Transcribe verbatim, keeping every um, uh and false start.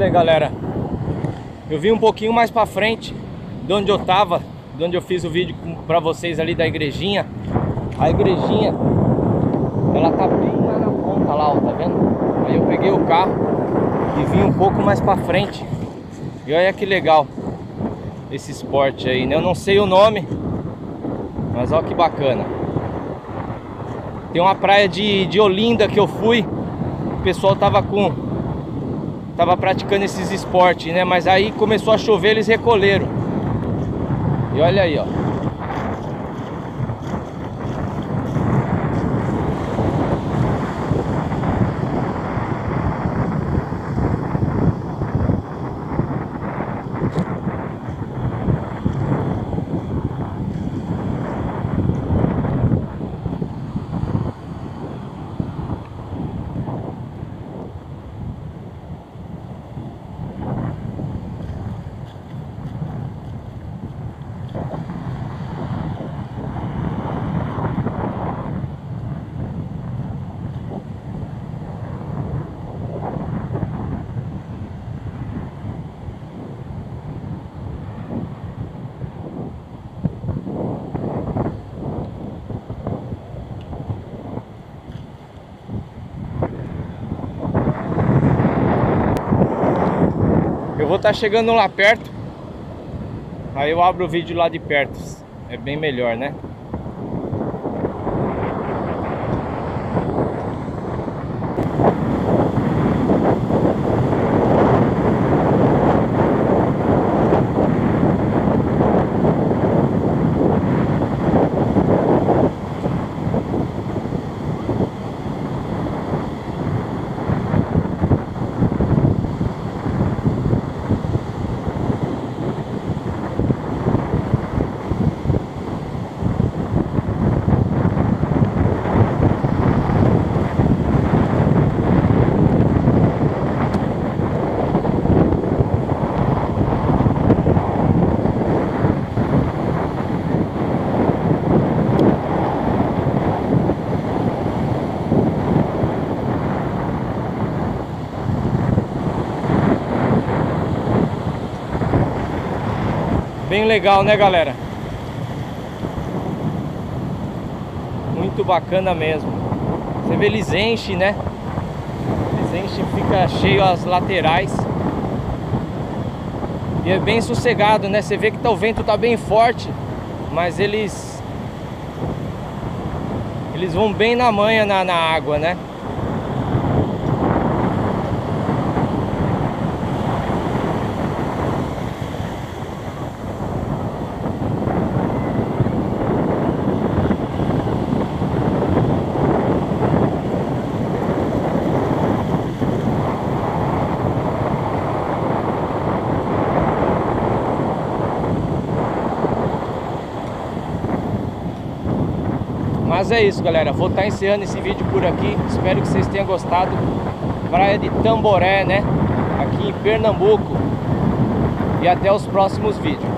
Olha aí, galera, eu vim um pouquinho mais pra frente de onde eu tava, de onde eu fiz o vídeo pra vocês ali da igrejinha. A igrejinha, ela tá bem lá na ponta lá, ó, tá vendo? Aí eu peguei o carro e vim um pouco mais pra frente. E olha que legal esse esporte aí, né? Eu não sei o nome, mas olha que bacana. Tem uma praia de, de Olinda que eu fui, o pessoal tava com tava praticando esses esportes, né? Mas aí começou a chover, eles recolheram. E olha aí, ó. Eu vou estar chegando lá perto, aí eu abro o vídeo lá de perto, é bem melhor, né? Bem legal, né, galera? Muito bacana mesmo. Você vê, eles enchem, né? Eles enchem, fica cheio as laterais. E é bem sossegado, né? Você vê que tá, o vento tá bem forte, mas eles Eles vão bem na manha na, na água, né? Mas é isso, galera, vou estar encerrando esse vídeo por aqui. Espero que vocês tenham gostado. Praia de Tamboré, né? Aqui em Pernambuco. E até os próximos vídeos.